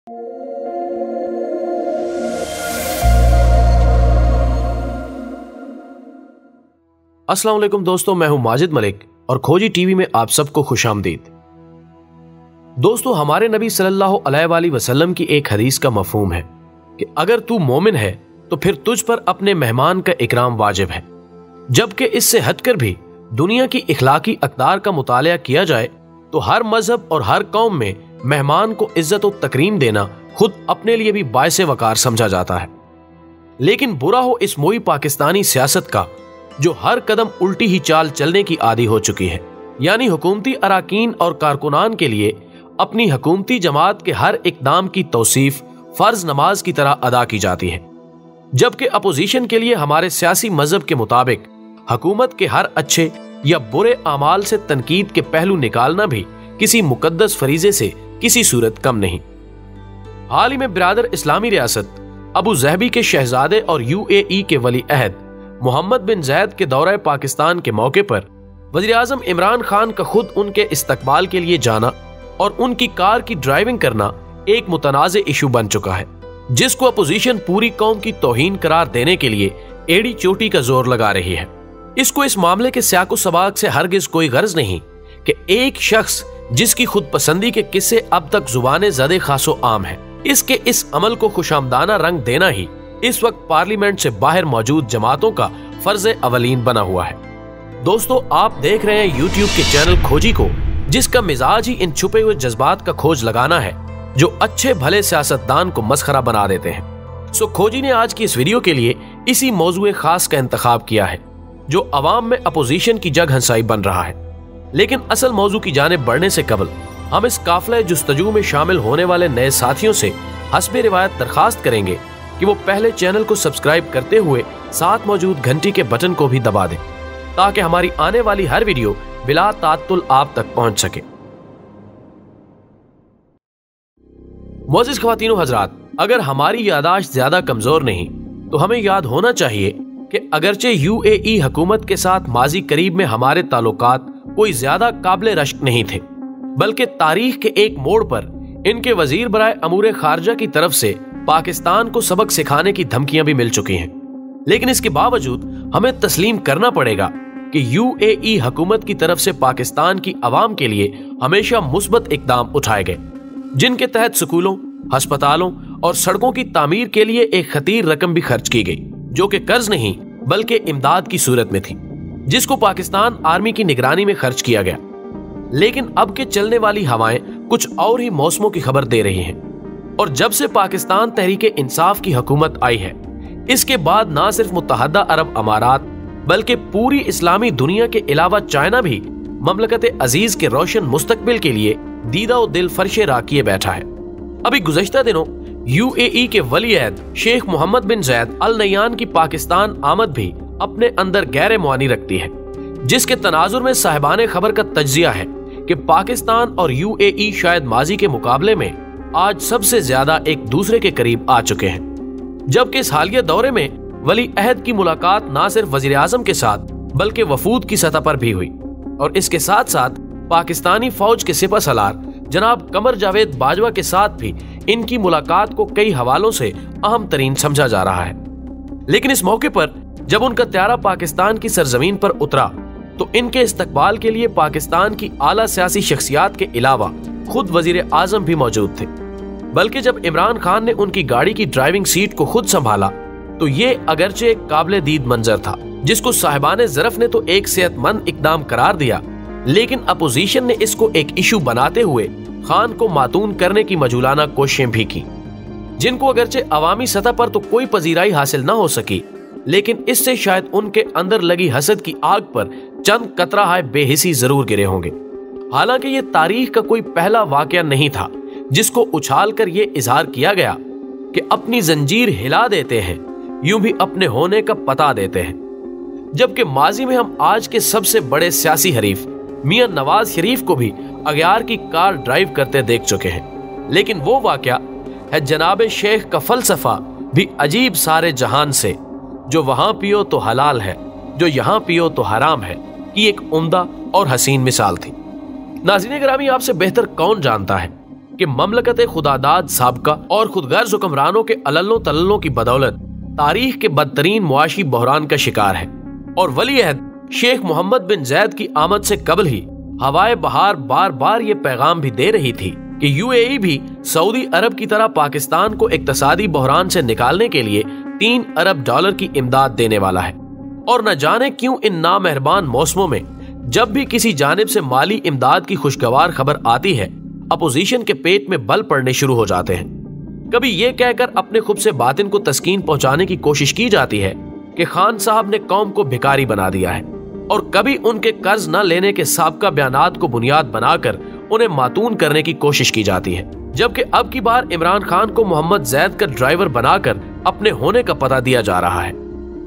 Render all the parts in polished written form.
अस्सलाम वालेकुम दोस्तों, मैं हूं माजिद मलिक और खोजी टीवी में आप सबको खुशामदीद। दोस्तों, हमारे नबी सल्लल्लाहु अलैहि वसल्लम की एक हदीस का मफहूम है कि अगर तू मोमिन है तो फिर तुझ पर अपने मेहमान का इकराम वाजिब है। जबकि इससे हटकर भी दुनिया की इखलाकी अक़दार का मुतालिया किया जाए तो हर मजहब और हर कौम में मेहमान को इज्जत और तकरीम देना खुद अपने लिए भी बायसे वकार समझा जाता है। लेकिन बुरा हो इस मोई पाकिस्तानी सियासत का जो हर कदम उल्टी ही चाल चलने की आदी हो चुकी है। यानी हुकूमती अराकीन और कारकुनान के लिए अपनी हुकूमती जमात के हर इकदाम की तौसीफ फर्ज नमाज की तरह अदा की जाती है, जबकि अपोजिशन के लिए हमारे सियासी मजहब के मुताबिक हुकूमत के हर अच्छे या बुरे अमाल से तनकीद के पहलू निकालना भी किसी मुकद्दस फरीजे से किसी सूरत कम नहीं। हाल ही में बिरादर इस्लामी रियासत अबू ज़हबी के शहजादे और UAE के वली अहद मोहम्मद बिन ज़ैद के दौरे पाकिस्तान के मौके पर वज़ीर आज़म इमरान खान का खुद उनके इस्तकबाल के लिए जाना और उनकी कार की ड्राइविंग करना एक मुतनाज़े इशू बन चुका है, जिसको अपोजिशन पूरी कौम की तौहीन करार देने के लिए एड़ी चोटी का जोर लगा रही है। इसको इस मामले के सियाको सबाक से हरगिज कोई गर्ज नहीं कि एक शख्स जिसकी खुद पसंदी के किस्से अब तक जुबाने ज़दे खासो आम है, इसके इस अमल को खुशामदाना रंग देना ही इस वक्त पार्लियामेंट से बाहर मौजूद जमातों का फर्ज अवलीन बना हुआ है। दोस्तों, आप देख रहे हैं यूट्यूब के चैनल खोजी को, जिसका मिजाज ही इन छुपे हुए जज्बात का खोज लगाना है जो अच्छे भले सियासतदान को मसखरा बना देते हैं। सो खोजी ने आज की इस वीडियो के लिए इसी मौजूए खास का इंतखाब किया है जो अवाम में अपोजिशन की जग हंसाई बन रहा है। लेकिन असल मौजू की जानिब बढ़ने से कबल हम इस काफिले जुस्तजू में शामिल होने वाले नए साथियों से हस्बे रिवायत दरखास्त करेंगे कि वो पहले चैनल को सब्सक्राइब करते हुए साथ मौजूद घंटी के बटन को भी दबा दें ताकि हमारी आने वाली हर वीडियो बिला तात्तुल आप तक पहुंच सके। मोअज़्ज़िज़ ख़वातीन व हज़रात, अगर हमारी यादाश्त ज्यादा कमजोर नहीं तो हमें याद होना चाहिए कि अगरचे UAE हुकूमत के साथ माजी करीब में हमारे ताल्लुकात कोई ज्यादा काबिल रश्क नहीं थे, बल्कि तारीख के एक मोड़ पर इनके वजीर बराए अमूर खारजा की तरफ से पाकिस्तान को सबक सिखाने की धमकियां भी मिल चुकी हैं। लेकिन इसके बावजूद हमें तस्लीम करना पड़ेगा कि UAE हुकूमत की तरफ से पाकिस्तान की आवाम के लिए हमेशा मुस्बत इकदाम उठाए गए, जिनके तहत स्कूलों, अस्पतालों और सड़कों की तामीर के लिए एक खतीर रकम भी खर्च की गई, जो कि कर्ज नहीं बल्कि इमदाद की सूरत में थी, जिसको पाकिस्तान आर्मी की निगरानी में खर्च किया गया। लेकिन अब के चलने वाली हवाएं कुछ और ही मौसमों की खबर दे रही हैं, और जब से पाकिस्तान तहरीक इंसाफ की हुकूमत आई है, इसके बाद ना सिर्फ मुत्तहदा अरब अमारात बल्कि पूरी इस्लामी दुनिया के अलावा चाइना भी ममलकत अजीज के रोशन मुस्तकबिल के लिए दीदा व दिल फर्शे रा किए बैठा है। अभी गुज़श्ता दिनों UAE के वली अहद शेख मोहम्मद बिन ज़ैद अल नह्यान की पाकिस्तान आमद भी अपने अंदर गैर मुआनी रखती है, जिसके तनाजुर में साहिबाने खबर का तज्जिया है कि पाकिस्तान और UAE शायद माजी के मुकाबले में आज सबसे ज्यादा एक दूसरे के करीब आ चुके हैं। जबकि इस हालिया दौरे में वली अहद की मुलाकात न सिर्फ वजीर आजम के साथ बल्कि वफूद की सतह पर भी हुई, और इसके साथ साथ पाकिस्तानी फौज के सिपह सलार जनाब कमर जावेद बाजवा के साथ भी इनकी मुलाकात को कई हवालों से अहम तरीन समझा जा रहा है। लेकिन इस मौके पर जब उनका त्यारा पाकिस्तान की सरजमीन पर उतरा तो इनके इस्तकबाल के लिए पाकिस्तान की आला सियासी शख्सियात के अलावा खुद वजीर आजम भी मौजूद थे। बल्कि जब इमरान खान ने उनकी गाड़ी की ड्राइविंग सीट को खुद संभाला तो ये अगरचे एक काबिल दीद मंजर था, जिसको साहिबाने ज़रफ ने तो एक सेहतमंद इकदाम करार दिया, लेकिन अपोजिशन ने इसको एक इशू बनाते हुए खान को मातून करने की मजूलाना कोशिशें भी की, जिनको अगरचे अवामी सतह पर तो कोई पजीराई हासिल न हो सकी, लेकिन इससे शायद उनके अंदर लगी हसद की आग पर चंद कतरा हाय बेहिसी जरूर गिरे होंगे। हालांकि ये तारीख का कोई पहला वाकया नहीं था जिसको उछाल कर ये इजहार किया गया कि अपनी जंजीर हिला देते हैं, यूं भी अपने होने का पता देते हैं। जबकि माजी में हम आज के सबसे बड़े सियासी हरीफ मियां नवाज शरीफ को भी अग्यार की कार ड्राइव करते देख चुके हैं। लेकिन वो वाकया है जनाब शेख का फलसफा भी अजीब सारे जहान से, जो वहां पियो तो हलाल है, जो यहाँ पियो तो हराम है, की एक उम्दा और हसीन मिसाल थी। नाज़रीन गिरामी, आपसे बेहतर कौन जानता है कि ममलकत खुदादाद साबका और खुदगर्ज हुक्मरानों के अलल्लो तल्लो की बदौलत तारीख के बदतरीन मुआशी बहरान का शिकार है और वली अहद शेख मोहम्मद बिन जैद की आमद से कबल ही हवाए बहार बार बार ये पैगाम भी दे रही थी कि यूएई भी सऊदी अरब की तरह पाकिस्तान को इक्तसादी बहरान से निकालने के लिए 3 अरब डॉलर की इमदाद देने वाला है। और न जाने क्यों इन नामेहरबान मौसमों में जब भी किसी जानिब से माली इमदाद की खुशगवार खबर आती है, अपोजिशन के पेट में बल पड़ने शुरू हो जाते हैं। कभी ये कहकर अपने खुद से बातिन को तस्कीन पहुंचाने की कोशिश की जाती है कि खान साहब ने कौम को भिखारी बना दिया है, और कभी उनके कर्ज न लेने के साबका बयानात को बुनियाद बनाकर उन्हें मातून करने की कोशिश की जाती है, जबकि अब की बार इमरान खान को मोहम्मद जैद का ड्राइवर बनाकर अपने होने का पता दिया जा रहा है।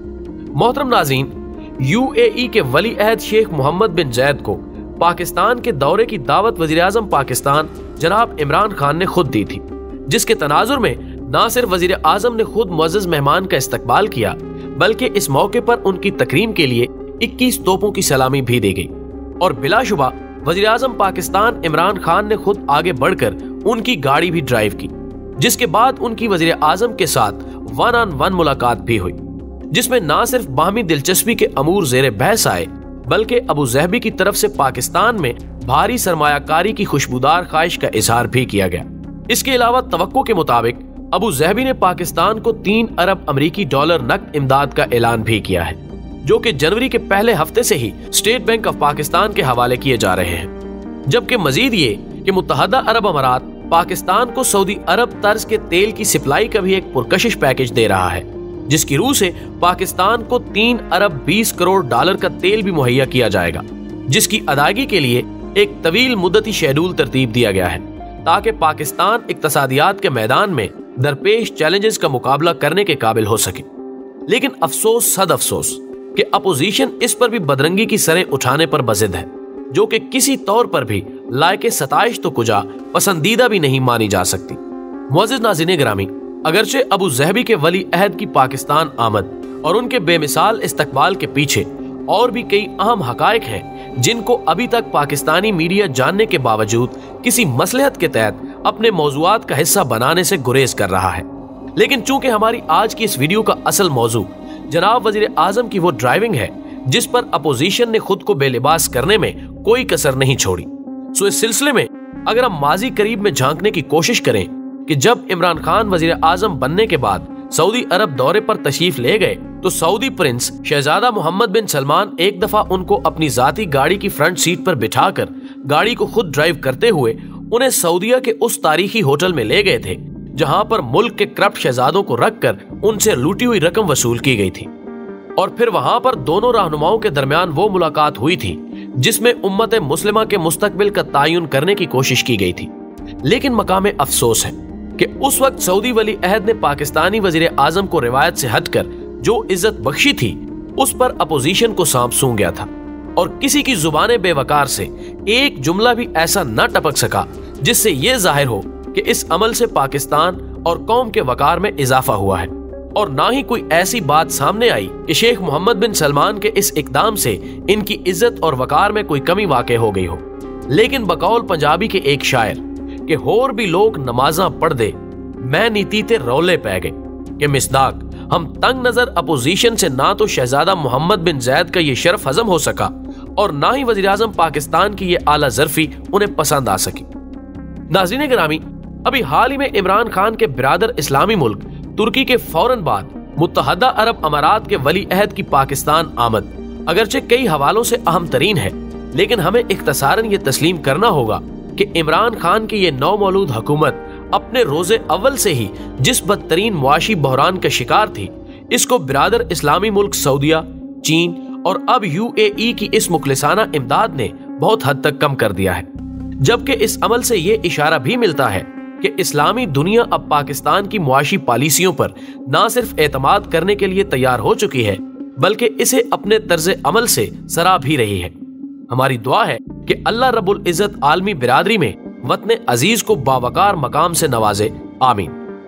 मोहतरम नाज़रीन, यूएई के वली अहद शेख मोहम्मद बिन जैद को पाकिस्तान के दौरे की दावत वज़ीर-ए-आज़म पाकिस्तान जनाब इमरान खान ने खुद दी थी, जिसके तनाजुर में न सिर्फ वज़ीर-ए-आज़म ने खुद मुअज़्ज़ज़ मेहमान का इस्तकबाल किया, बल्कि इस मौके पर उनकी तकरीम के लिए 21 तोपों की सलामी भी दी गई। और बिलाशुबा वज़ीर-ए-आज़म पाकिस्तान इमरान खान ने खुद आगे बढ़कर उनकी गाड़ी भी ड्राइव की, जिसके बाद उनकी वज़ीर-ए-आज़म के साथ 1-on-1 मुलाकात भी हुई, जिसमें न सिर्फ बाहमी दिलचस्पी के अमूर ज़ेरे बहस आए, बल्कि अबू ज़हबी की तरफ से पाकिस्तान में भारी सरमायाकारी की खुशबूदार ख्वाहिश का इजहार भी किया गया। इसके अलावा तवक्को के मुताबिक अबू ज़हबी ने पाकिस्तान को 3 अरब अमरीकी डॉलर नकद इमदाद का ऐलान भी किया है, जो कि जनवरी के पहले हफ्ते से ही स्टेट बैंक ऑफ पाकिस्तान के हवाले किए जा रहे हैं। जबकि मजीद ये कि मुत्तहदा अरब अमारात पाकिस्तान को सऊदी अरब तर्ज के तेल की सप्लाई का भी एक पुरकशिश पैकेज दे रहा है, जिसकी रूह से पाकिस्तान को 3 अरब 20 करोड़ डॉलर का तेल भी मुहैया किया जाएगा, जिसकी अदायगी के लिए एक तवील मुद्दती शेड्यूल तरतीब दिया गया है, ताकि पाकिस्तान इक्तसादियात के मैदान में दरपेश चैलेंजेस का मुकाबला करने के काबिल हो सके। लेकिन अफसोस सद अफसोस कि अपोजिशन इस पर भी बदरंगी की सरें उठाने पर बजिद है, जो कि किसी तौर पर भी लायके सताइश तो कुजा पसंदीदा भी नहीं मानी जा सकती। मुअज़्ज़िज़ नाज़रीन गिरामी, अगरचे अबू ज़हबी के वली अहद की पाकिस्तान आमद और उनके बेमिसाल इस्तकबाल के पीछे और भी कई अहम हकायक हैं, जिनको अभी तक पाकिस्तानी मीडिया जानने के बावजूद किसी मसलहत के तहत अपने मौज़ूआत का हिस्सा बनाने से गुरेज कर रहा है। लेकिन चूंकि हमारी आज की इस वीडियो का असल मौजू जनाब वज़ीर-ए-आज़म की वो ड्राइविंग है, जिस पर अपोजिशन ने खुद को बेलिबास करने में कोई कसर नहीं छोड़ी, सो इस सिलसिले में अगर हम माजी करीब में झांकने की कोशिश करें कि जब इमरान खान वज़ीर-ए-आज़म बनने के बाद सऊदी अरब दौरे पर तशरीफ ले गए, तो सऊदी प्रिंस शहजादा मोहम्मद बिन सलमान एक दफा उनको अपनी जाती गाड़ी की फ्रंट सीट पर बिठाकर गाड़ी को खुद ड्राइव करते हुए उन्हें सऊदिया के उस तारीखी होटल में ले गए थे, जहां पर मुल्क के करप्ट शहजादों को रखकर उनसे लूटी हुई रकम वसूल की गई थी। और फिर वहां पर दोनों रहनुमाओं के दरमियान वो मुलाकात हुई थी जिसमें उम्मत मुस्लिमा के मुस्तकबिल का तयन करने की कोशिश की गई थी। लेकिन मकामे अफसोस है कि उस वक्त सऊदी वली अहद ने पाकिस्तानी वज़ीर-ए-आज़म को रिवायत से हटकर जो इज्जत बख्शी थी, उस पर अपोजिशन को सांप सूंघ गया था और किसी की जुबाने बेवकार से एक जुमला भी ऐसा न टपक सका जिससे ये जाहिर हो कि इस अमल से पाकिस्तान और कौम के वकार में इजाफा हुआ है। और ना ही कोई ऐसी बात सामने आई कि शेख मोहम्मद बिन सलमान के इस इकदाम से इनकी इज्जत और वकार में कोई कमी वाक़ई हो गई हो। लेकिन बकौल पंजाबी के एक शायर कि होर भी लोग नमाजा पढ़ दे, मैं नीति ते रौले पै गए कि मिसदाक हम तंग नजर अपोजिशन से ना तो शहजादा मोहम्मद बिन जैद का ये शर्फ हजम हो सका और ना ही वज़ीर-ए-आज़म पाकिस्तान की ये आला ज़र्फी उन्हें पसंद आ सकी। नाज़रीन गिरामी, अभी हाल ही में इमरान खान के बिरादर इस्लामी मुल्क तुर्की के फौरन बाद मुत्तहदा अरब अमारात के वली अहद की पाकिस्तान आमद अगरचे कई हवालों से अहम तरीन है, लेकिन हमें इख्तसारन ये तस्लीम करना होगा कि इमरान खान की ये नौमौलूद हुकूमत अपने रोजे अव्वल से ही जिस बदतरीन मुआशी बहरान का शिकार थी, इसको बिरादर इस्लामी मुल्क सऊदिया, चीन और अब यूएई की इस मुखलिसाना इमदाद ने बहुत हद तक कम कर दिया है। जबकि इस अमल से ये इशारा भी मिलता है कि इस्लामी दुनिया अब पाकिस्तान की मुआशी पॉलिसियों पर न सिर्फ एतमाद करने के लिए तैयार हो चुकी है, बल्कि इसे अपने तर्ज अमल से सराह भी रही है। हमारी दुआ है कि अल्लाह रब्बुल इज्जत आलमी बिरादरी में वतन अजीज को बावकार मकाम से नवाजे, आमीन।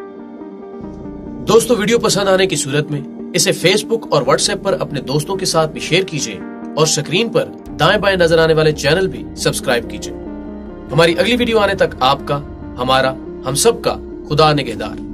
दोस्तों, वीडियो पसंद आने की सूरत में इसे फेसबुक और व्हाट्सएप पर अपने दोस्तों के साथ भी शेयर कीजिए और स्क्रीन पर दाएं बाएं नजर आने वाले चैनल भी सब्सक्राइब कीजिए। हमारी अगली वीडियो आने तक आपका हमारा हम सब का खुदा निगहदार।